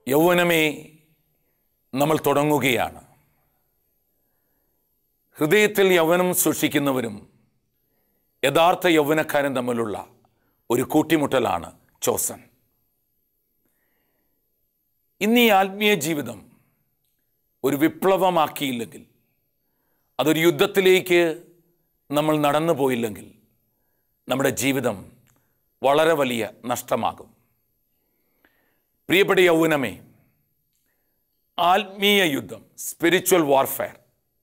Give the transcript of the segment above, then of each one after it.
യൗവനമേ നമ്മൾ തുടങ്ങുകയാണ്. ഹൃദയത്തിൽ യൗവനം സൂക്ഷിക്കുന്നവരും യഥാർത്ഥ യൗവനക്കാരും തമ്മിലുള്ള ഒരു കൂട്ടിമുട്ടലാണ് ചോസൻ. ഇന്ന് ഈ ആത്മീയ ജീവിതം ഒരു വിപ്ലവമാക്കിയില്ലെങ്കിൽ, അതൊരു യുദ്ധത്തിലേക്ക് നമ്മൾ നടന്നു പോയില്ലെങ്കിൽ നമ്മുടെ ജീവിതം വളരെ വലിയ നഷ്ടമാകും. പ്രിയപ്പെട്ട യൗവനമേ, ആത്മീയ യുദ്ധം, സ്പിരിച്വൽ വാർഫെയർ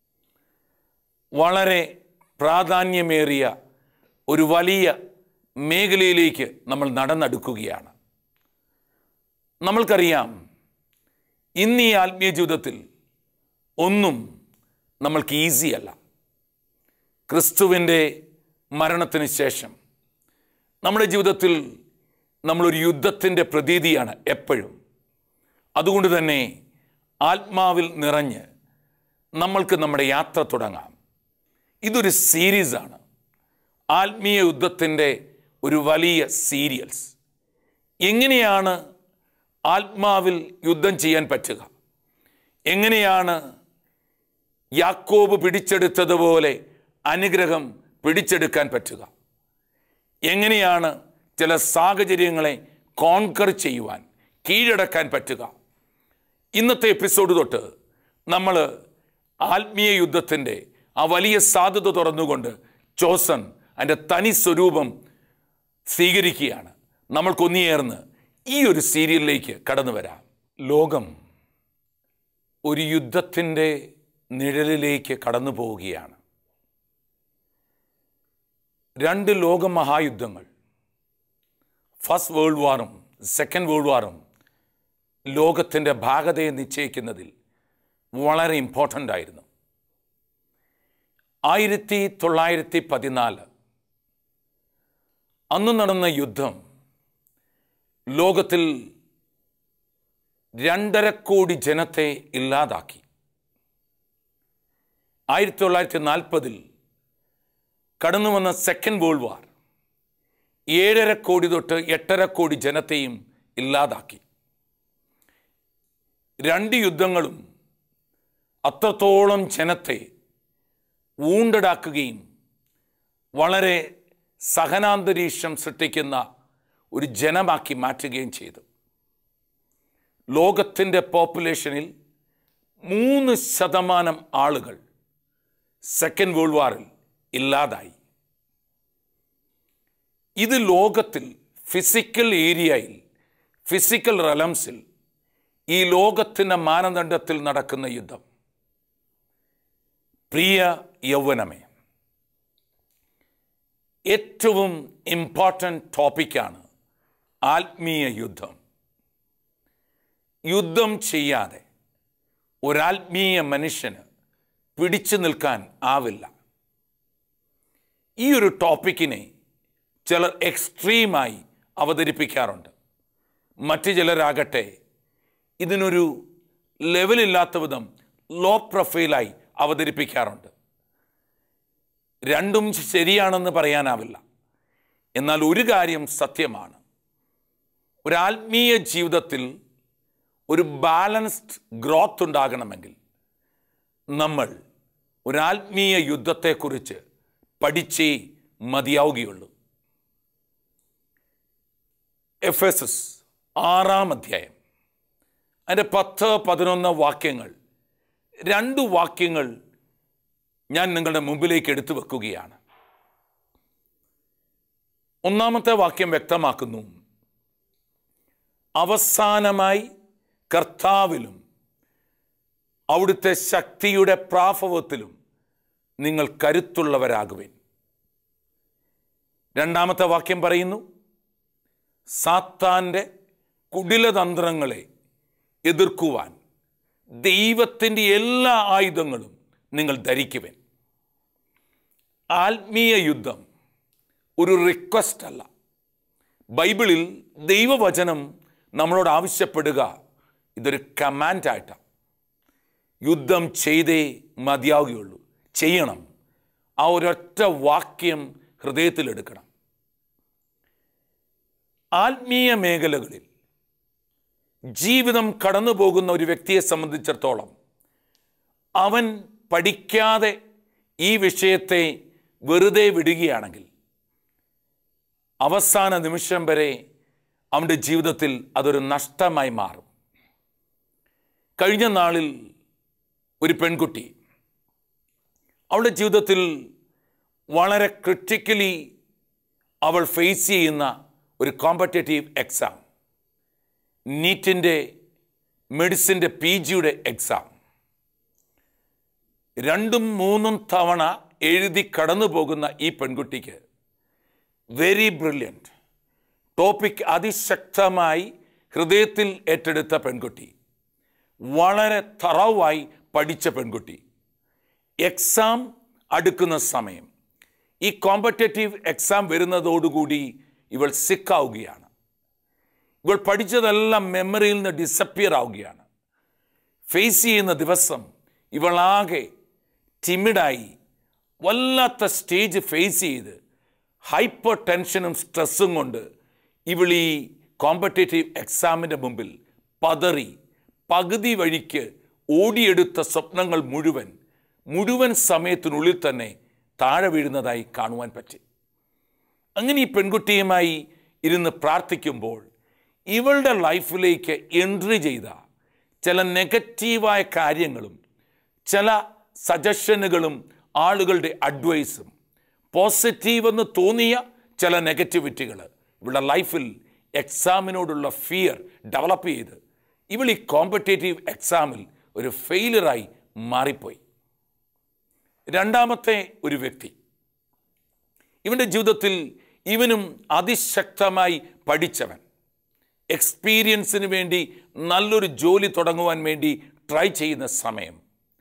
വളരെ പ്രാധാന്യമേറിയ ഒരു വലിയ മേഖലയിലേക്ക് നമ്മൾ നടന്നെടുക്കുകയാണ്. നമ്മൾക്കറിയാം, ഇന്ന് ഈ ആത്മീയ ജീവിതത്തിൽ ഒന്നും നമ്മൾക്ക് ഈസിയല്ല. ക്രിസ്തുവിൻ്റെ മരണത്തിന് ശേഷം നമ്മുടെ ജീവിതത്തിൽ നമ്മളൊരു യുദ്ധത്തിൻ്റെ പ്രതീതിയാണ് എപ്പോഴും. അതുകൊണ്ട് തന്നെ ആത്മാവിൽ നിറഞ്ഞ് നമ്മൾക്ക് നമ്മുടെ യാത്ര തുടങ്ങാം. ഇതൊരു സീരീസാണ്, ആത്മീയ യുദ്ധത്തിൻ്റെ ഒരു വലിയ സീരിയൽസ്. എങ്ങനെയാണ് ആത്മാവിൽ യുദ്ധം ചെയ്യാൻ പറ്റുക? എങ്ങനെയാണ് യാക്കോബ് പിടിച്ചെടുത്തതുപോലെ അനുഗ്രഹം പിടിച്ചെടുക്കാൻ പറ്റുക? എങ്ങനെയാണ് ചില സാഹചര്യങ്ങളെ കോൺകർ ചെയ്യുവാൻ, കീഴടക്കാൻ പറ്റുക? ഇന്നത്തെ എപ്പിസോഡ് തൊട്ട് നമ്മൾ ആത്മീയ യുദ്ധത്തിൻ്റെ ആ വലിയ സാധ്യത തുറന്നുകൊണ്ട് ചോസൻ അതിൻ്റെ തനി സ്വരൂപം സ്വീകരിക്കുകയാണ്. നമ്മൾക്കൊന്നിയേർന്ന് ഈ ഒരു സീരിയലിലേക്ക് കടന്നു വരാം. ലോകം ഒരു യുദ്ധത്തിൻ്റെ നിഴലിലേക്ക് കടന്നു പോവുകയാണ്. രണ്ട് ലോകമഹായുദ്ധങ്ങൾ, ഫസ്റ്റ് വേൾഡ് വാറും സെക്കൻഡ് വേൾഡ് വാറും ലോകത്തിൻ്റെ ഭാഗതയെ നിശ്ചയിക്കുന്നതിൽ വളരെ ഇമ്പോർട്ടൻ്റ് ആയിരുന്നു. 1914 അന്ന് നടന്ന യുദ്ധം ലോകത്തിൽ 2.5 കോടി ജനത്തെ ഇല്ലാതാക്കി. 1940 കടന്നു വന്ന സെക്കൻഡ് വേൾഡ് വാർ 7.5 കോടി തൊട്ട് 8.5 കോടി ജനത്തെയും ഇല്ലാതാക്കി. രണ്ട് യുദ്ധങ്ങളും അത്രത്തോളം ജനത്തെ വൂണ്ടഡാക്കുകയും വളരെ സഹനാന്തരീക്ഷം സൃഷ്ടിക്കുന്ന ഒരു ജനമാക്കി മാറ്റുകയും ചെയ്തു. ലോകത്തിൻ്റെ പോപ്പുലേഷനിൽ 3% ആളുകൾ സെക്കൻഡ് വേൾഡ് വാറിൽ ഇല്ലാതായി. ഇത് ലോകത്തിൽ ഫിസിക്കൽ ഏരിയയിൽ, ഫിസിക്കൽ റലംസിൽ, ഈ ലോകത്തിൻ്റെ മാനദണ്ഡത്തിൽ നടക്കുന്ന യുദ്ധം. പ്രിയ യൗവനമേ, ഏറ്റവും ഇമ്പോർട്ടൻ്റ് ടോപ്പിക്കാണ് ആത്മീയ യുദ്ധം. യുദ്ധം ചെയ്യാതെ ഒരാത്മീയ മനുഷ്യന് പിടിച്ചു നിൽക്കാൻ ആവില്ല. ഈ ഒരു ടോപ്പിക്കിനെ ചിലർ എക്സ്ട്രീമായി അവതരിപ്പിക്കാറുണ്ട്. മറ്റു ചിലരാകട്ടെ ഇതിനൊരു ലെവലില്ലാത്ത വിധം ലോ പ്രൊഫൈലായി അവതരിപ്പിക്കാറുണ്ട്. രണ്ടും ശരിയാണെന്ന് പറയാനാവില്ല. എന്നാൽ ഒരു കാര്യം സത്യമാണ്, ഒരാത്മീയ ജീവിതത്തിൽ ഒരു ബാലൻസ്ഡ് ഗ്രോത്ത് ഉണ്ടാകണമെങ്കിൽ നമ്മൾ ഒരാത്മീയ യുദ്ധത്തെക്കുറിച്ച് പഠിച്ചേ മതിയാവുകയുള്ളൂ. എഫെസസ് 6-ാം അധ്യായം അതിൻ്റെ 10-11 വാക്യങ്ങൾ, 2 വാക്യങ്ങൾ ഞാൻ നിങ്ങളുടെ മുമ്പിലേക്ക് എടുത്തു വെക്കുകയാണ്. ഒന്നാമത്തെ വാക്യം വ്യക്തമാക്കുന്നു, അവസാനമായി കർത്താവിലും അവിടുത്തെ ശക്തിയുടെ പ്രാഭവത്തിലും നിങ്ങൾ കരുത്തുള്ളവരാകുവിൻ. രണ്ടാമത്തെ വാക്യം പറയുന്നു, സാത്താൻ്റെ കുടിലതന്ത്രങ്ങളെ എതിർക്കുവാൻ ദൈവത്തിൻ്റെ എല്ലാ ആയുധങ്ങളും നിങ്ങൾ ധരിക്കുവിൻ. ആത്മീയ യുദ്ധം ഒരു റിക്വസ്റ്റ് അല്ല. ബൈബിളിൽ ദൈവവചനം നമ്മളോട് ആവശ്യപ്പെടുക ഇതൊരു കമാൻഡായിട്ടാണ്. യുദ്ധം ചെയ്തേ മതിയാവുകയുള്ളൂ, ചെയ്യണം. ആ ഒരൊറ്റ വാക്യം ഹൃദയത്തിലെടുക്കണം. ആത്മീയ മേഖലകളിൽ ജീവിതം കടന്നു പോകുന്ന ഒരു വ്യക്തിയെ സംബന്ധിച്ചിടത്തോളം അവൻ പഠിക്കാതെ ഈ വിഷയത്തെ വെറുതെ വിടുകയാണെങ്കിൽ അവസാന നിമിഷം വരെ അവൻ്റെ ജീവിതത്തിൽ അതൊരു നഷ്ടമായി മാറും. കഴിഞ്ഞ നാളിൽ ഒരു പെൺകുട്ടി അവളുടെ ജീവിതത്തിൽ വളരെ ക്രിട്ടിക്കലി അവൾ ഫേസ് ചെയ്യുന്ന ഒരു കോമ്പറ്റേറ്റീവ് എക്സാം, നീറ്റിൻ്റെ മെഡിസിൻ്റെ PGയുടെ എക്സാം 2-3 തവണ എഴുതി കടന്നു പോകുന്ന ഈ പെൺകുട്ടിക്ക് വെരി ബ്രില്യൻറ്റ് ടോപ്പിക് അതിശക്തമായി ഹൃദയത്തിൽ ഏറ്റെടുത്ത പെൺകുട്ടി, വളരെ തറവായി പഠിച്ച പെൺകുട്ടി, എക്സാം അടുക്കുന്ന സമയം ഈ കോമ്പറ്റേറ്റീവ് എക്സാം വരുന്നതോടുകൂടി ഇവൾ സിക്കാവുകയാണ്. ഇവൾ പഠിച്ചതെല്ലാം മെമ്മറിയിൽ നിന്ന് ഡിസപ്പിയർ ആവുകയാണ്. ഫേസ് ചെയ്യുന്ന ദിവസം ഇവളാകെ ടിമിഡായി വല്ലാത്ത സ്റ്റേജ് ഫേസ് ചെയ്ത് ഹൈപ്പർ ടെൻഷനും സ്ട്രെസ്സും കൊണ്ട് ഇവൾ ഈ കോമ്പറ്റേറ്റീവ് എക്സാമിൻ്റെ മുമ്പിൽ പതറി പകുതി വഴിക്ക് ഓടിയെടുത്ത സ്വപ്നങ്ങൾ മുഴുവൻ സമയത്തിനുള്ളിൽ തന്നെ താഴെ വീഴുന്നതായി കാണുവാൻ പറ്റി. അങ്ങനെ ഈ പെൺകുട്ടിയുമായി ഇരുന്ന് പ്രാർത്ഥിക്കുമ്പോൾ ഇവളുടെ ലൈഫിലേക്ക് എൻട്രി ചെയ്ത ചില നെഗറ്റീവായ കാര്യങ്ങളും ചില സജഷനുകളും ആളുകളുടെ അഡ്വൈസും പോസിറ്റീവെന്ന് തോന്നിയ ചില നെഗറ്റിവിറ്റികൾ ഇവളുടെ ലൈഫിൽ എക്സാമിനോടുള്ള ഫിയർ ഡെവലപ്പ് ചെയ്ത് ഇവൾ ഈ കോമ്പറ്റേറ്റീവ് എക്സാമിൽ ഒരു ഫെയിലിയറായി മാറിപ്പോയി. രണ്ടാമത്തെ ഒരു വ്യക്തി, ഇവൻ്റെ ജീവിതത്തിൽ ഇവനും അതിശക്തമായി പഠിച്ചവൻ, എക്സ്പീരിയൻസിന് വേണ്ടി നല്ലൊരു ജോലി തുടങ്ങുവാൻ വേണ്ടി ട്രൈ ചെയ്യുന്ന സമയം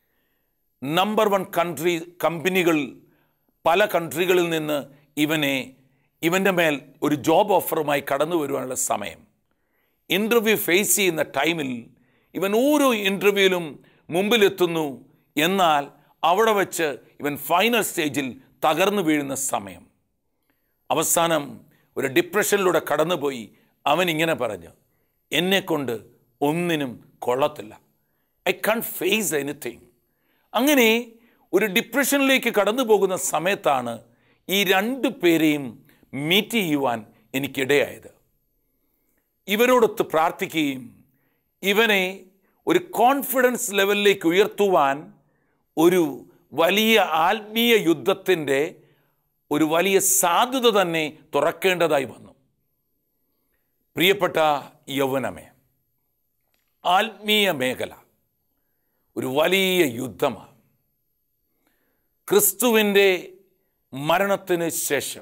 നമ്പർ 1 കമ്പനികൾ പല കൺട്രികളിൽ നിന്ന് ഇവൻ്റെ മേൽ ഒരു ജോബ് ഓഫറുമായി കടന്നു വരുവാനുള്ള സമയം, ഇൻ്റർവ്യൂ ഫേസ് ചെയ്യുന്ന ടൈമിൽ ഇവൻ ഓരോ ഇൻ്റർവ്യൂവിലും മുമ്പിലെത്തുന്നു. എന്നാൽ അവിടെ വച്ച് ഇവൻ ഫൈനൽ സ്റ്റേജിൽ തകർന്നു വീഴുന്ന സമയം, അവസാനം ഒരു ഡിപ്രഷനിലൂടെ കടന്നുപോയി അവൻ ഇങ്ങനെ പറഞ്ഞു, എന്നെക്കൊണ്ട് ഒന്നിനും കൊള്ളത്തില്ല, ഐ കാൺട്ട് ഫേസ് എനിത്തിങ്. അങ്ങനെ ഒരു ഡിപ്രഷനിലേക്ക് കടന്നു പോകുന്ന സമയത്താണ് ഈ 2 പേരെയും മീറ്റ് ചെയ്യുവാൻ എനിക്കിടയായത്. ഇവരോടൊത്ത് പ്രാർത്ഥിക്കുകയും ഇവനെ ഒരു കോൺഫിഡൻസ് ലെവലിലേക്ക് ഉയർത്തുവാൻ ഒരു വലിയ ആത്മീയ യുദ്ധത്തിൻ്റെ ഒരു വലിയ സാധ്യത തന്നെ തുറക്കേണ്ടതായി വന്നു. പ്രിയപ്പെട്ട യൗവനമേ, ആത്മീയ മേഖല ഒരു വലിയ യുദ്ധമാണ്. ക്രിസ്തുവിൻ്റെ മരണത്തിന് ശേഷം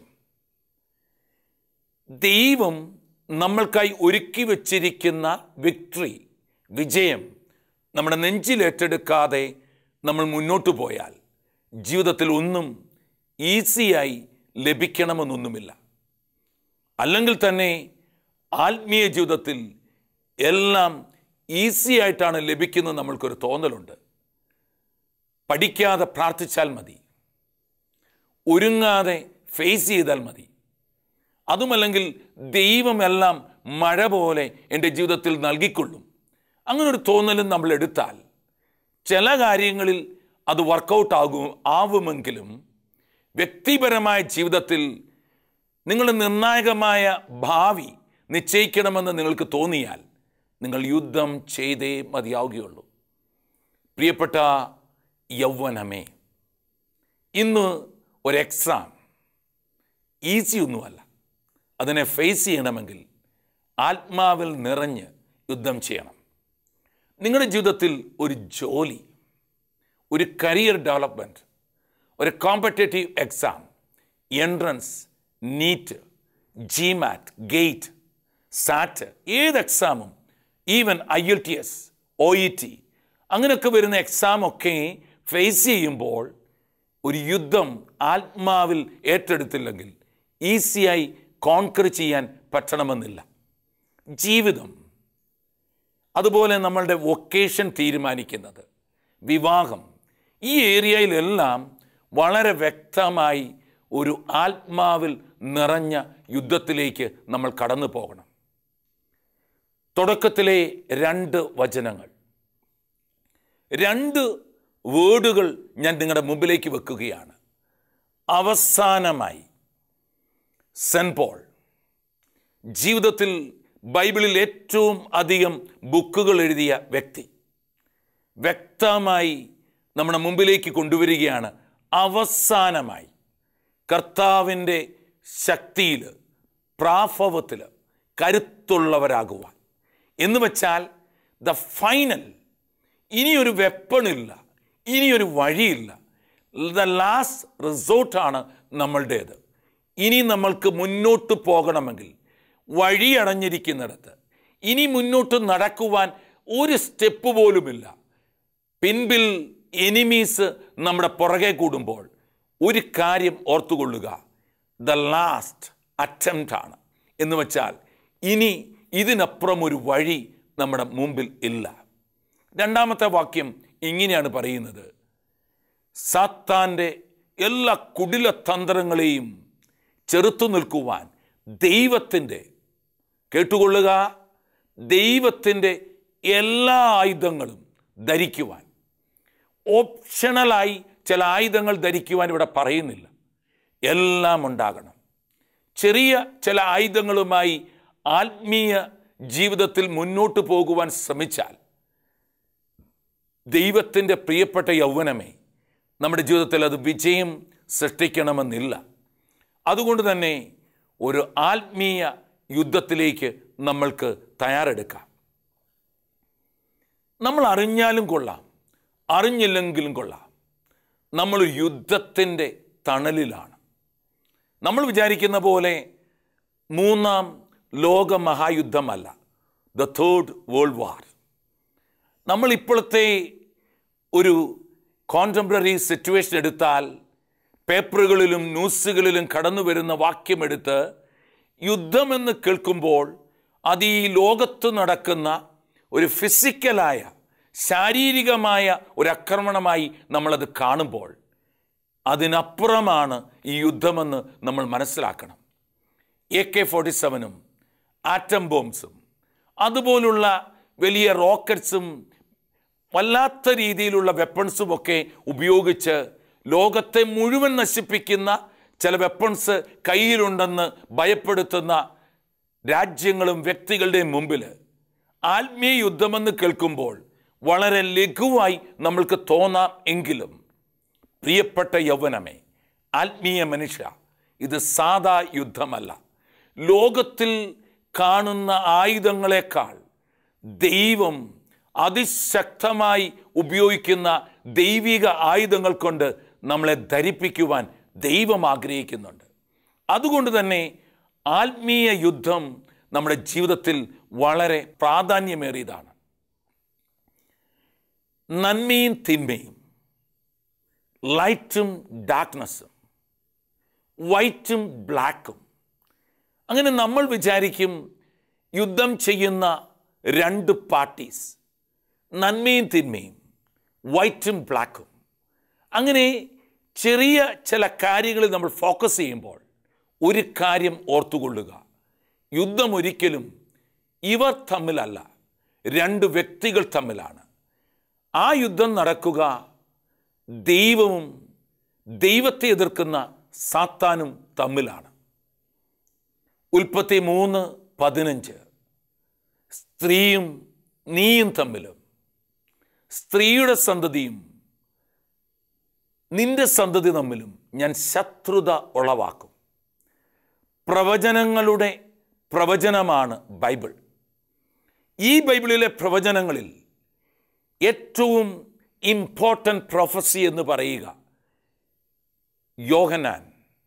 ദൈവം നമ്മൾക്കായി ഒരുക്കി വച്ചിരിക്കുന്ന വിജയം നമ്മുടെ നെഞ്ചിലേറ്റെടുക്കാതെ നമ്മൾ മുന്നോട്ട് പോയാൽ ജീവിതത്തിൽ ഒന്നും ഈസിയായി ലഭിക്കണമെന്നൊന്നുമില്ല. അല്ലെങ്കിൽ തന്നെ ആത്മീയ ജീവിതത്തിൽ എല്ലാം ഈസി ആയിട്ടാണ് ലഭിക്കുന്നത് നമ്മൾക്കൊരു തോന്നലുണ്ട്. പഠിക്കാതെ പ്രാർത്ഥിച്ചാൽ മതി, ഒരുങ്ങാതെ ഫേസ് ചെയ്താൽ മതി, അതുമല്ലെങ്കിൽ ദൈവമെല്ലാം മഴ പോലെ എൻ്റെ ജീവിതത്തിൽ നൽകിക്കൊള്ളും, അങ്ങനൊരു തോന്നലും നമ്മൾ എടുത്താൽ ചില കാര്യങ്ങളിൽ അത് വർക്കൗട്ട് ആവുമെങ്കിലും വ്യക്തിപരമായ ജീവിതത്തിൽ നിങ്ങളുടെ നിർണായകമായ ഭാവി നിശ്ചയിക്കണമെന്ന് നിങ്ങൾക്ക് തോന്നിയാൽ നിങ്ങൾ യുദ്ധം ചെയ്തേ മതിയാവുകയുള്ളൂ. പ്രിയപ്പെട്ട യൗവനമേ, ഇന്ന് ഒരു എക്സാം ഈസി ഒന്നുമല്ല. അതിനെ ഫേസ് ചെയ്യണമെങ്കിൽ ആത്മാവിൽ നിറഞ്ഞ് യുദ്ധം ചെയ്യണം. നിങ്ങളുടെ ജീവിതത്തിൽ ഒരു ജോലി, ഒരു കരിയർ ഡെവലപ്മെൻറ്റ്, ഒരു competitive exam, entrance, NEET, GMAT, GATE, SAT, ഏത് എക്സാമും, ഈവൻ IELTS, OET അങ്ങനെയൊക്കെ വരുന്ന എക്സാമൊക്കെ ഫേസ് ചെയ്യുമ്പോൾ ഒരു യുദ്ധം ആത്മാവിൽ ഏറ്റെടുത്തില്ലെങ്കിൽ ഈസിയായി കോൺക്വർ ചെയ്യാൻ പറ്റണമെന്നില്ല. ജീവിതം, അതുപോലെ നമ്മളുടെ വൊക്കേഷൻ തീരുമാനിക്കുന്നത്, വിവാഹം, ഈ ഏരിയയിലെല്ലാം വളരെ വ്യക്തമായി ഒരു ആത്മാവിൽ നിറഞ്ഞ യുദ്ധത്തിലേക്ക് നമ്മൾ കടന്നു പോകണം. തുടക്കത്തിലെ 2 വചനങ്ങൾ, 2 വേർഡുകൾ ഞാൻ നിങ്ങളുടെ മുമ്പിലേക്ക് വെക്കുകയാണ്. അവസാനമായി സെന്റ് പോൾ ജീവിതത്തിൽ ബൈബിളിൽ ഏറ്റവും അധികം ബുക്കുകൾ എഴുതിയ വ്യക്തി വ്യക്തമായി നമ്മുടെ മുമ്പിലേക്ക് കൊണ്ടുവരികയാണ്. അവസാനമായി കർത്താവിൻ്റെ ശക്തിയിൽ, പ്രാഭവത്തിൽ കരുത്തുള്ളവരാകുവാൻ എന്ന് വെച്ചാൽ ദ ഫൈനൽ, ഇനിയൊരു വെപ്പണില്ല, ഇനിയൊരു വഴിയില്ല, ദ ലാസ്റ്റ് റിസോർട്ടാണ് നമ്മളുടേത്. ഇനി നമ്മൾക്ക് മുന്നോട്ട് പോകണമെങ്കിൽ വഴി അടഞ്ഞിരിക്കുന്നിടത്ത് ഇനി മുന്നോട്ട് നടക്കുവാൻ ഒരു സ്റ്റെപ്പ് പോലുമില്ല. പിൻപിൽ എനിമീസ് നമ്മുടെ പുറകെ കൂടുമ്പോൾ ഒരു കാര്യം ഓർത്തുകൊള്ളുക, ദ ലാസ്റ്റ് അറ്റംപ്റ്റ് ആണ്. എന്ന് വെച്ചാൽ ഇനി ഇതിനപ്പുറം ഒരു വഴി നമ്മുടെ മുമ്പിൽ ഇല്ല. 2ാമത്തെ വാക്യം ഇങ്ങനെയാണ് പറയുന്നത്: സാത്താൻ്റെ എല്ലാ കുടില തന്ത്രങ്ങളെയും ചെറുത്തു നിൽക്കുവാൻ ദൈവത്തിൻ്റെ, കേട്ടുകൊള്ളുക, ദൈവത്തിൻ്റെ എല്ലാ ആയുധങ്ങളും ധരിക്കുവാൻ. ഓപ്ഷണലായി ചില ആയുധങ്ങൾ ധരിക്കുവാൻ ഇവിടെ പറയുന്നില്ല, എല്ലാം ഉണ്ടാകണം. ചെറിയ ചില ആയുധങ്ങളുമായി ആത്മീയ ജീവിതത്തിൽ മുന്നോട്ട് പോകുവാൻ ശ്രമിച്ചാൽ, ദൈവത്തിൻ്റെ പ്രിയപ്പെട്ട യൗവനമേ, നമ്മുടെ ജീവിതത്തിൽ അത് വിജയം സൃഷ്ടിക്കണമെന്നില്ല. അതുകൊണ്ട് തന്നെ ഒരു ആത്മീയ യുദ്ധത്തിലേക്ക് നമ്മൾക്ക് തയ്യാറെടുക്കാം. നമ്മൾ അറിഞ്ഞാലും കൊള്ളാം, അറിഞ്ഞില്ലെങ്കിലും കൊള്ളാം, നമ്മൾ യുദ്ധത്തിൻ്റെ തണലിലാണ്. നമ്മൾ വിചാരിക്കുന്ന പോലെ 3ാം ലോക മഹായുദ്ധമല്ല, ദ 3rd വേൾഡ് വാർ. നമ്മൾ ഇപ്പോഴത്തെ ഒരു കോണ്ടംപററി സിറ്റുവേഷൻ എടുത്താൽ, പേപ്പറുകളിലും ന്യൂസുകളിലും കടന്നു വരുന്ന വാക്യമെടുത്ത് യുദ്ധമെന്ന് കേൾക്കുമ്പോൾ അത് ഈ ലോകത്ത് നടക്കുന്ന ഒരു ഫിസിക്കലായ, ശാരീരികമായ ഒരു ആക്രമണമായി നമ്മളത് കാണുമ്പോൾ അതിനപ്പുറമാണ് ഈ യുദ്ധമെന്ന് നമ്മൾ മനസ്സിലാക്കണം. AK-47 ആറ്റം ബോംബ്സും അതുപോലുള്ള വലിയ റോക്കറ്റ്സും വല്ലാത്ത രീതിയിലുള്ള വെപ്പൺസും ഒക്കെ ഉപയോഗിച്ച് ലോകത്തെ മുഴുവൻ നശിപ്പിക്കുന്ന ചില വെപ്പൺസ് കയ്യിലുണ്ടെന്ന് ഭയപ്പെടുത്തുന്ന രാജ്യങ്ങളും വ്യക്തികളുടെയും മുമ്പിൽ ആത്മീയ യുദ്ധമെന്ന് കേൾക്കുമ്പോൾ വളരെ ലഘുവായി നമ്മൾക്ക് തോന്നാം. എങ്കിലും പ്രിയപ്പെട്ട യൗവനമേ, ആത്മീയ മനുഷ്യ, ഇത് സാധാ യുദ്ധമല്ല. ലോകത്തിൽ കാണുന്ന ആയുധങ്ങളെക്കാൾ ദൈവം അതിശക്തമായി ഉപയോഗിക്കുന്ന ദൈവിക ആയുധങ്ങൾ കൊണ്ട് നമ്മളെ ധരിപ്പിക്കുവാൻ ദൈവം ആഗ്രഹിക്കുന്നുണ്ട്. അതുകൊണ്ട് തന്നെ ആത്മീയ യുദ്ധം നമ്മുടെ ജീവിതത്തിൽ വളരെ പ്രാധാന്യമേറിയതാണ്. നന്മയും തിന്മയും, ലൈറ്റും ഡാർക്ക്നെസ്സും, വൈറ്റും ബ്ലാക്കും, അങ്ങനെ നമ്മൾ വിചാരിക്കും യുദ്ധം ചെയ്യുന്ന 2 പാർട്ടീസ്, നന്മയും തിന്മയും, വൈറ്റും ബ്ലാക്കും. അങ്ങനെ ചെറിയ ചില കാര്യങ്ങളിൽ നമ്മൾ ഫോക്കസ് ചെയ്യുമ്പോൾ ഒരു കാര്യം ഓർത്തുകൊള്ളുക, യുദ്ധം ഒരിക്കലും ഇവർ തമ്മിലല്ല, 2 വ്യക്തികൾ തമ്മിലാണ്. ആ യുദ്ധം നടക്കുക ദൈവവും ദൈവത്തെ എതിർക്കുന്ന സാത്താനും തമ്മിലാണ്. ഉൽപ്പത്തി 3:15 സ്ത്രീയും നീയും തമ്മിലും, സ്ത്രീയുടെ സന്തതിയും നിന്റെ സന്തതി തമ്മിലും ഞാൻ ശത്രുത ഉളവാക്കും. പ്രവചനങ്ങളുടെ പ്രവചനമാണ് ബൈബിൾ. ഈ ബൈബിളിലെ പ്രവചനങ്ങളിൽ ഏറ്റവും ഇമ്പോർട്ടൻ്റ് പ്രൊഫസി എന്ന് പറയുക യോഹന്നാൻ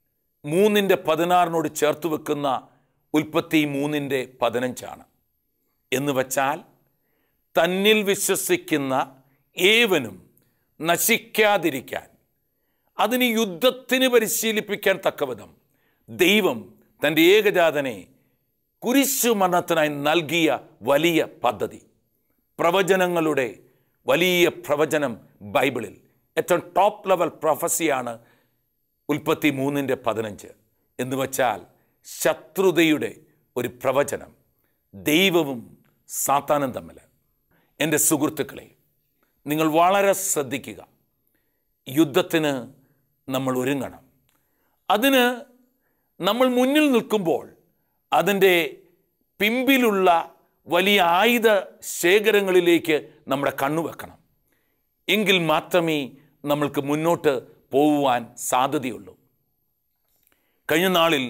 3:16 ചേർത്ത് വെക്കുന്ന ഉൽപ്പത്തി 3:15 എന്ന് വച്ചാൽ, തന്നിൽ വിശ്വസിക്കുന്ന ഏവനും നശിക്കാതിരിക്കാൻ, അതിന് യുദ്ധത്തിന് പരിശീലിപ്പിക്കാൻ തക്കവിധം ദൈവം തൻ്റെ ഏകജാതനെ കുരിശുമരണത്തിനായി നൽകിയ വലിയ പദ്ധതി. പ്രവചനങ്ങളുടെ വലിയ പ്രവചനം ബൈബിളിൽ ഏറ്റവും ടോപ്പ് ലെവൽ പ്രൊഫസിയാണ് ഉൽപ്പത്തി 3:15 എന്ന് വച്ചാൽ ശത്രുതയുടെ ഒരു പ്രവചനം. ദൈവവും സാത്താനും തമ്മിൽ. എൻ്റെ സുഹൃത്തുക്കളെ, നിങ്ങൾ വളരെ ശ്രദ്ധിക്കുക. യുദ്ധത്തിന് നമ്മൾ ഒരുങ്ങണം. അതിന് നമ്മൾ മുന്നിൽ നിൽക്കുമ്പോൾ അതിൻ്റെ പിമ്പിലുള്ള വലിയ ആയുധ ശേഖരങ്ങളിലേക്ക് നമ്മുടെ കണ്ണുവെക്കണം. എങ്കിൽ മാത്രമേ നമ്മൾക്ക് മുന്നോട്ട് പോകുവാൻ സാധ്യതയുള്ളൂ. കഴിഞ്ഞ നാളിൽ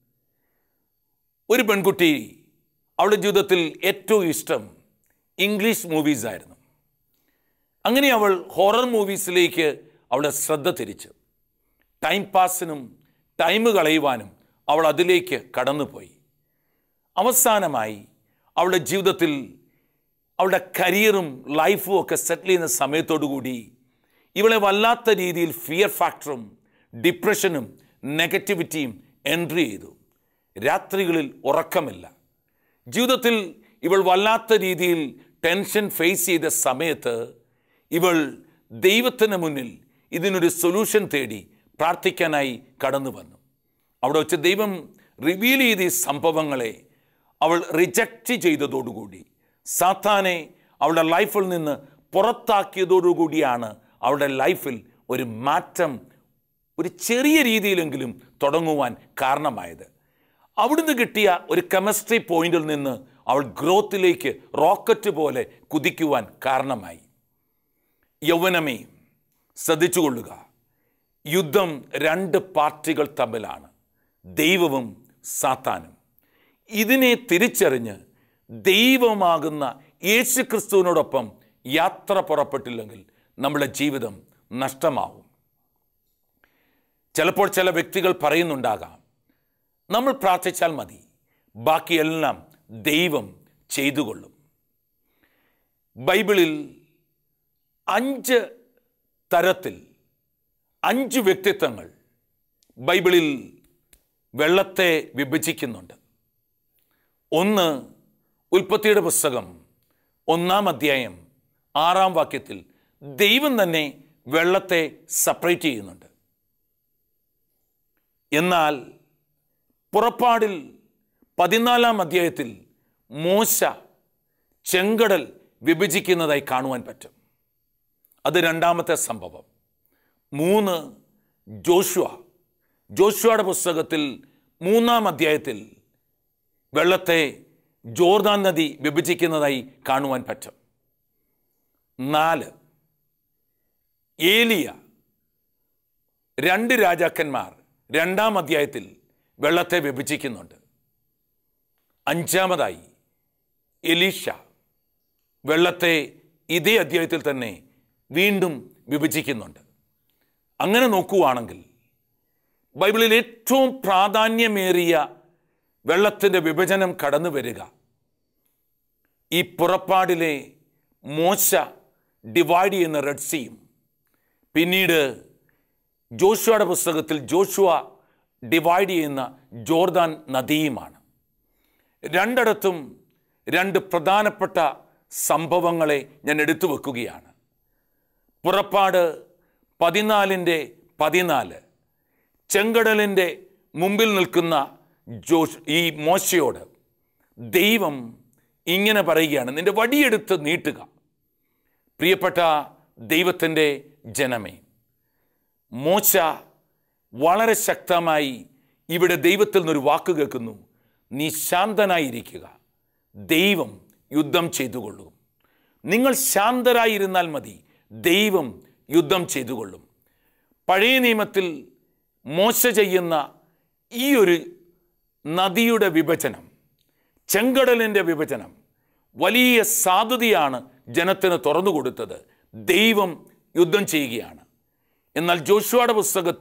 ഒരു പെൺകുട്ടി, അവളുടെ ജീവിതത്തിൽ ഏറ്റവും ഇഷ്ടം ഇംഗ്ലീഷ് മൂവീസായിരുന്നു. അങ്ങനെ അവൾ ഹൊറർ മൂവീസിലേക്ക് അവളുടെ ശ്രദ്ധ തിരിച്ചു. ടൈം പാസിനും ടൈം കളയുവാനും അവൾ അതിലേക്ക് കടന്നുപോയി. അവസാനമായി അവളുടെ ജീവിതത്തിൽ അവളുടെ കരിയറും ലൈഫും ഒക്കെ സെറ്റിൽ ചെയ്യുന്ന സമയത്തോടു കൂടി ഇവളെ വല്ലാത്ത രീതിയിൽ ഫിയർ ഫാക്ടറും ഡിപ്രഷനും നെഗറ്റിവിറ്റിയും എൻട്രി ചെയ്തു. രാത്രികളിൽ ഉറക്കമില്ല. ജീവിതത്തിൽ ഇവൾ വല്ലാത്ത രീതിയിൽ ടെൻഷൻ ഫേസ് ചെയ്ത സമയത്ത് ഇവൾ ദൈവത്തിന് മുന്നിൽ ഇതിനൊരു സൊല്യൂഷൻ തേടി പ്രാർത്ഥിക്കാനായി കടന്നു വന്നു. അവിടെ വെച്ച് ദൈവം റിവീൽ ചെയ്ത ഈ സംഭവങ്ങളെ അവൾ റിജക്റ്റ് ചെയ്തതോടുകൂടി, സാത്താനെ അവളുടെ ലൈഫിൽ നിന്ന് പുറത്താക്കിയതോടുകൂടിയാണ് അവളുടെ ലൈഫിൽ ഒരു മാറ്റം ഒരു ചെറിയ രീതിയിലെങ്കിലും തുടങ്ങുവാൻ കാരണമായത്. അവിടുന്ന് കിട്ടിയ ഒരു കെമിസ്ട്രി പോയിന്റിൽ നിന്ന് അവൾ ഗ്രോത്തിലേക്ക് റോക്കറ്റ് പോലെ കുതിക്കുവാൻ കാരണമായി. യൗവനമേ, ശ്രദ്ധിച്ചുകൊള്ളുക. യുദ്ധം രണ്ട് പാർട്ടികൾ തമ്മിലാണ്, ദൈവവും സാത്താനും. ഇതിനെ തിരിച്ചറിഞ്ഞ് ദൈവമാകുന്ന യേശുക്രിസ്തുവിനോടൊപ്പം യാത്ര പുറപ്പെട്ടില്ലെങ്കിൽ നമ്മുടെ ജീവിതം നഷ്ടമാവും. ചിലപ്പോൾ ചില വ്യക്തികൾ പറയുന്നുണ്ടാകാം, നമ്മൾ പ്രാർത്ഥിച്ചാൽ മതി, ബാക്കിയെല്ലാം ദൈവം ചെയ്തുകൊള്ളും. ബൈബിളിൽ 5 തരത്തിൽ 5 വ്യക്തിത്വങ്ങൾ ബൈബിളിൽ വെള്ളത്തെ വിഭജിക്കുന്നുണ്ട്. ഒന്ന്, ഉൽപ്പത്തിയുടെ പുസ്തകം 1-ാം അധ്യായം 6-ാം വാക്യത്തിൽ ദൈവം തന്നെ വെള്ളത്തെ സെപ്പറേറ്റ് ചെയ്യുന്നുണ്ട്. എന്നാൽ പുറപ്പാടിൽ 14-ാം അധ്യായത്തിൽ മോശ ചെങ്കടൽ വിഭജിക്കുന്നതായി കാണുവാൻ പറ്റും. അത് 2-ാമത്തെ സംഭവം. 3, ജോഷുവയുടെ പുസ്തകത്തിൽ 3-ാം അധ്യായത്തിൽ വെള്ളത്തെ ജോർദാൻ നദി വിഭജിക്കുന്നതായി കാണുവാൻ പറ്റും. 4, ഏലിയ 2 രാജാക്കന്മാർ 2-ാം അധ്യായത്തിൽ വെള്ളത്തെ വിഭജിക്കുന്നുണ്ട്. 5-ാമതായി എലീഷ വെള്ളത്തെ ഇതേ അധ്യായത്തിൽ തന്നെ വീണ്ടും വിഭജിക്കുന്നുണ്ട്. അങ്ങനെ നോക്കുകയാണെങ്കിൽ ബൈബിളിൽ ഏറ്റവും പ്രാധാന്യമേറിയ വെള്ളത്തിൻ്റെ വിഭജനം കടന്നു വരിക ഈ പുറപ്പാടിലെ മോശ ഡിവൈഡ് ചെയ്യുന്ന റെഡ് സീയും, പിന്നീട് ജോഷുവയുടെ പുസ്തകത്തിൽ ജോഷുവ ഡിവൈഡ് ചെയ്യുന്ന ജോർദാൻ നദിയുമാണ്. രണ്ടിടത്തും 2 പ്രധാനപ്പെട്ട സംഭവങ്ങളെ ഞാൻ എടുത്തു വെക്കുകയാണ്. പുറപ്പാട് 14:14 ചെങ്കടലിൻ്റെ മുമ്പിൽ നിൽക്കുന്ന ഈ മോശയോട് ദൈവം ഇങ്ങനെ പറയുകയാണ്, നിന്റെ വടിയെടുത്ത് നീട്ടുക. പ്രിയപ്പെട്ട ദൈവത്തിൻ്റെ ജനമേ, മോശ വളരെ ശക്തമായി ഇവിടെ ദൈവത്തിൽ നിന്നൊരു വാക്ക് കേൾക്കുന്നു, നീ ശാന്തനായിരിക്കുക, ദൈവം യുദ്ധം ചെയ്തുകൊള്ളും. നിങ്ങൾ ശാന്തരായിരുന്നാൽ മതി, ദൈവം യുദ്ധം ചെയ്തുകൊള്ളും. പഴയ നിയമത്തിൽ മോശ ചെയ്യുന്ന ഈ ഒരു നദിയുടെ വിഭജനം, ചെങ്കടലിൻ്റെ വിഭജനം വലിയ സാധ്യതയാണ് ജനത്തിന് തുറന്നു കൊടുത്തത്. ദൈവം യുദ്ധം ചെയ്യുകയാണ്. എന്നാൽ ജോഷുവയുടെ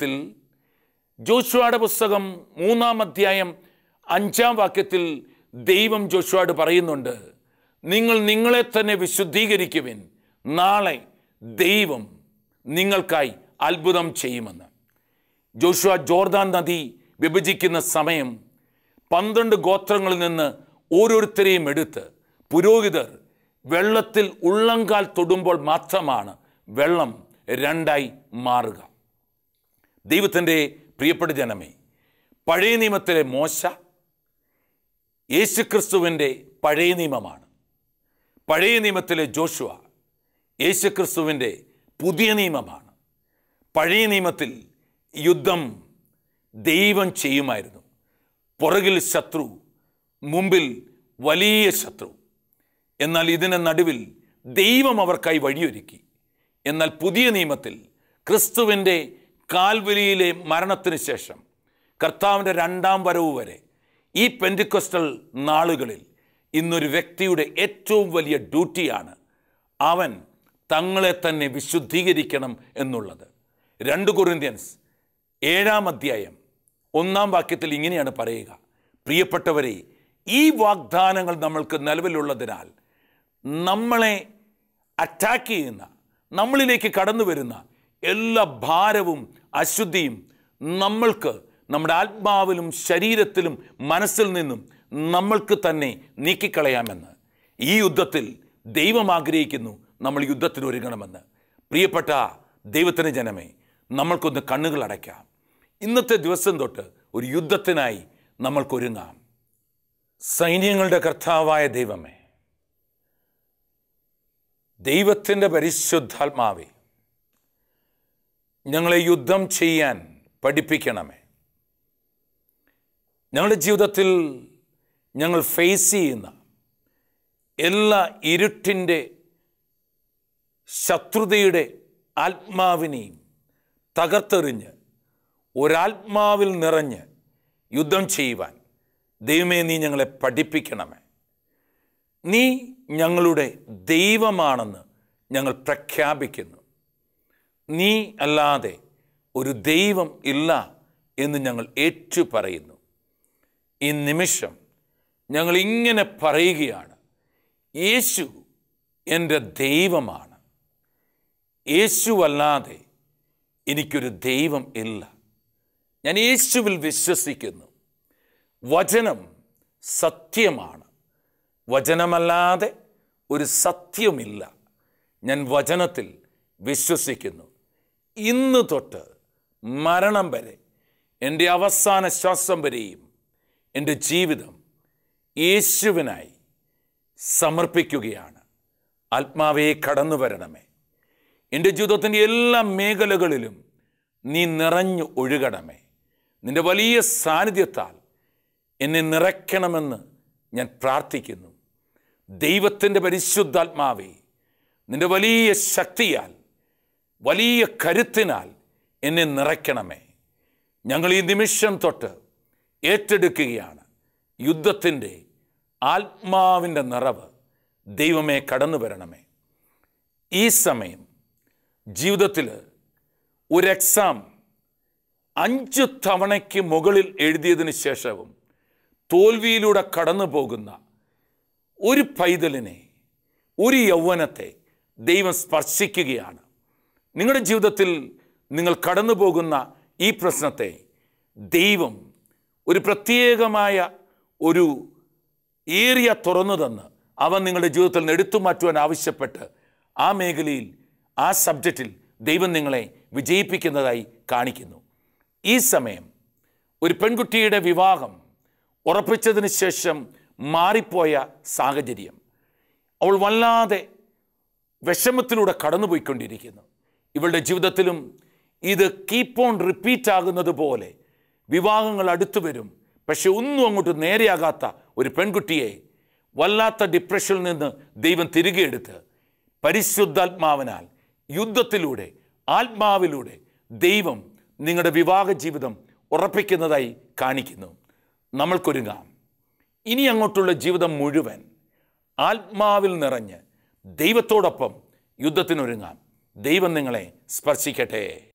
പുസ്തകം 3-ാം അധ്യായം 5-ാം വാക്യത്തിൽ ദൈവം ജോഷുവയോട് പറയുന്നുണ്ട്, നിങ്ങൾ നിങ്ങളെ തന്നെ വിശുദ്ധീകരിക്കുവിൻ, നാളെ ദൈവം നിങ്ങൾക്കായി അത്ഭുതം ചെയ്യുമെന്ന്. ജോഷുവ ജോർദാൻ നദി വിഭജിക്കുന്ന സമയം 12 ഗോത്രങ്ങളിൽ നിന്ന് ഓരോരുത്തരെയും എടുത്ത് പുരോഹിതർ വെള്ളത്തിൽ ഉള്ളങ്കാൽ തൊടുമ്പോൾ മാത്രമാണ് വെള്ളം 2ആയി മാറുക. ദൈവത്തിൻ്റെ പ്രിയപ്പെട്ട ജനമേ, പഴയ നിയമത്തിലെ മോശ യേശുക്രിസ്തുവിൻ്റെ പഴയ നിയമമാണ്. പഴയ നിയമത്തിലെ ജോഷുവ യേശുക്രിസ്തുവിൻ്റെ പുതിയ നിയമമാണ്. പഴയ നിയമത്തിൽ യുദ്ധം ദൈവം ചെയ്യുമായിരുന്നു. പുറകിൽ ശത്രു, മുമ്പിൽ വലിയ ശത്രു. എന്നാൽ ഇതിന് നടുവിൽ ദൈവം അവർക്കായി വഴിയൊരുക്കി. എന്നാൽ പുതിയ നിയമത്തിൽ ക്രിസ്തുവിൻ്റെ കാൽവരിയിലെ മരണത്തിന് ശേഷം കർത്താവിൻ്റെ രണ്ടാം വരവ് വരെ ഈ പെന്തിക്കോസ്റ്റൽ നാളുകളിൽ ഇന്നൊരു വ്യക്തിയുടെ ഏറ്റവും വലിയ ഡ്യൂട്ടിയാണ് അവൻ തങ്ങളെ തന്നെ വിശുദ്ധീകരിക്കണം എന്നുള്ളത്. 2 കൊരിന്ത്യൻസ് 7-ാം അധ്യായം 1-ാം വാക്യത്തിൽ ഇങ്ങനെയാണ് പറയുക: പ്രിയപ്പെട്ടവരെ, ഈ വാഗ്ദാനങ്ങൾ നമ്മൾക്ക് നിലവിലുള്ളതിനാൽ നമ്മളെ അറ്റാക്ക് ചെയ്യുന്ന, നമ്മളിലേക്ക് കടന്നു വരുന്ന എല്ലാ ഭാരവും അശുദ്ധിയും നമ്മൾക്ക് നമ്മുടെ ആത്മാവിലും ശരീരത്തിലും മനസ്സിൽ നിന്നും നമ്മൾക്ക് തന്നെ നീക്കിക്കളയാമെന്ന്. ഈ യുദ്ധത്തിൽ ദൈവം ആഗ്രഹിക്കുന്നു നമ്മൾ യുദ്ധത്തിന് ഒരുങ്ങണമെന്ന്. പ്രിയപ്പെട്ട ദൈവത്തിൻ്റെ ജനമേ, നമ്മൾക്കൊന്ന് കണ്ണുകൾ അടയ്ക്കാം. ഇന്നത്തെ ദിവസം തൊട്ട് ഒരു യുദ്ധത്തിനായി നമ്മൾക്കൊരുങ്ങാം. സൈന്യങ്ങളുടെ കർത്താവായ ദൈവമേ, ദൈവത്തിൻ്റെ പരിശുദ്ധാത്മാവേ, ഞങ്ങളെ യുദ്ധം ചെയ്യാൻ പഠിപ്പിക്കണമേ. ഞങ്ങളുടെ ജീവിതത്തിൽ ഞങ്ങൾ ഫേസ് ചെയ്യുന്ന എല്ലാ ഇരുട്ടിൻ്റെ ശത്രുതയുടെ ആത്മാവിനെയും തകർത്തെറിഞ്ഞ് ഒരാത്മാവിൽ നിറഞ്ഞ് യുദ്ധം ചെയ്യുവാൻ ദൈവമേ നീ ഞങ്ങളെ പഠിപ്പിക്കണമേ. നീ ഞങ്ങളുടെ ദൈവമാണെന്ന് ഞങ്ങൾ പ്രഖ്യാപിക്കുന്നു. നീ അല്ലാതെ ഒരു ദൈവം ഇല്ല എന്ന് ഞങ്ങൾ ഏറ്റുപറയുന്നു. ഈ നിമിഷം ഞങ്ങൾ ഇങ്ങനെ പറയുകയാണ്: യേശു എൻ്റെ ദൈവമാണ്. യേശുവല്ലാതെ എനിക്കൊരു ദൈവം ഇല്ല. ഞാൻ യേശുവിൽ വിശ്വസിക്കുന്നു. വചനം സത്യമാണ്. വചനമല്ലാതെ ഒരു സത്യമില്ല. ഞാൻ വചനത്തിൽ വിശ്വസിക്കുന്നു. ഇന്ന് തൊട്ട് മരണം വരെ, എൻ്റെ അവസാന ശ്വാസം വരെയും എൻ്റെ ജീവിതം യേശുവിനായി സമർപ്പിക്കുകയാണ്. ആത്മാവേ, കടന്നു വരണമേ. എൻ്റെ ജീവിതത്തിൻ്റെ എല്ലാ മേഖലകളിലും നീ നിറഞ്ഞു ഒഴുകണമേ. നിൻ്റെ വലിയ സാന്നിധ്യത്താൽ എന്നെ നിറയ്ക്കണമെന്ന് ഞാൻ പ്രാർത്ഥിക്കുന്നു. ദൈവത്തിൻ്റെ പരിശുദ്ധാത്മാവേ, നിൻ്റെ വലിയ ശക്തിയാൽ, വലിയ കരുത്തിനാൽ എന്നെ നിറയ്ക്കണമേ. ഞങ്ങൾ ഈ നിമിഷം തൊട്ട് ഏറ്റെടുക്കുകയാണ് യുദ്ധത്തിൻ്റെ ആത്മാവിൻ്റെ നിറവ്. ദൈവമേ, കടന്നു വരണമേ. ഈ സമയം ജീവിതത്തിൽ ഒരു എക്സാം 5 തവണയ്ക്ക് മുകളിൽ എഴുതിയതിന് ശേഷവും തോൽവിയിലൂടെ കടന്നു പോകുന്ന ഒരു പൈതലിനെ, ഒരു യൗവനത്തെ ദൈവം സ്പർശിക്കുകയാണ്. നിങ്ങളുടെ ജീവിതത്തിൽ നിങ്ങൾ കടന്നു പോകുന്ന ഈ പ്രശ്നത്തെ ദൈവം ഒരു പ്രത്യേകമായ ഒരു ഏരിയ തുറന്നു തന്ന് അവൻ നിങ്ങളുടെ ജീവിതത്തിൽ നിന്ന് എടുത്തു മാറ്റുവാൻ ആവശ്യപ്പെട്ട് ആ മേഖലയിൽ, ആ സബ്ജക്റ്റിൽ ദൈവം നിങ്ങളെ വിജയിപ്പിക്കുന്നതായി കാണിക്കുന്നു. ഈ സമയം ഒരു പെൺകുട്ടിയുടെ വിവാഹം ഉറപ്പിച്ചതിന് ശേഷം മാറിപ്പോയ സാഹചര്യം, അവൾ വല്ലാതെ വിഷമത്തിലൂടെ കടന്നുപോയിക്കൊണ്ടിരിക്കുന്നു. ഇവളുടെ ജീവിതത്തിലും ഇത് കീപ്പ് ഓൺ റിപ്പീറ്റ് ആകുന്നത് പോലെ വിവാഹങ്ങൾ അടുത്തു വരും. പക്ഷെ ഒന്നും അങ്ങോട്ട് നേരെയാകാത്ത ഒരു പെൺകുട്ടിയെ വല്ലാത്ത ഡിപ്രഷനിൽ നിന്ന് ദൈവം തിരികെ എടുത്ത് പരിശുദ്ധാത്മാവിനാൽ യുദ്ധത്തിലൂടെ, ആത്മാവിലൂടെ ദൈവം നിങ്ങളുടെ വിവാഹ ജീവിതം ഉറപ്പിക്കുന്നതായി കാണിക്കുന്നു. നമ്മൾക്കൊരുങ്ങാം. ഇനി അങ്ങോട്ടുള്ള ജീവിതം മുഴുവൻ ആത്മാവിൽ നിറഞ്ഞ് ദൈവത്തോടൊപ്പം യുദ്ധത്തിനൊരുങ്ങാം. ദൈവം നിങ്ങളെ സ്പർശിക്കട്ടെ.